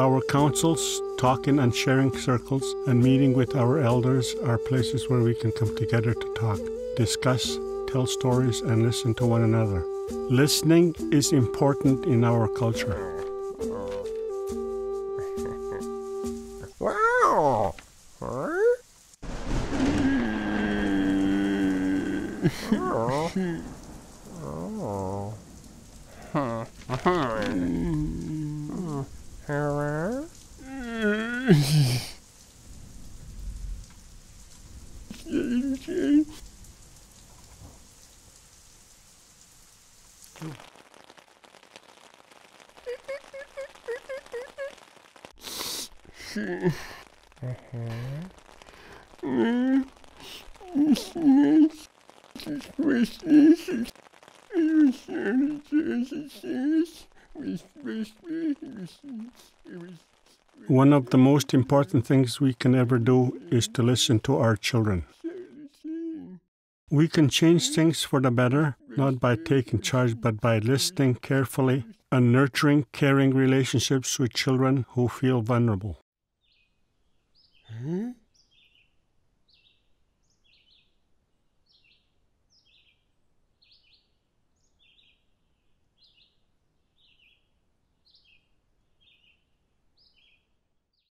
our councils, talking and sharing circles, and meeting with our elders are places where we can come together to talk, discuss, tell stories, and listen to one another. Listening is important in our culture. Wow! One of the most important things we can ever do is to listen to our children. We can change things for the better, not by taking charge, but by listening carefully and nurturing caring relationships with children who feel vulnerable. Huh?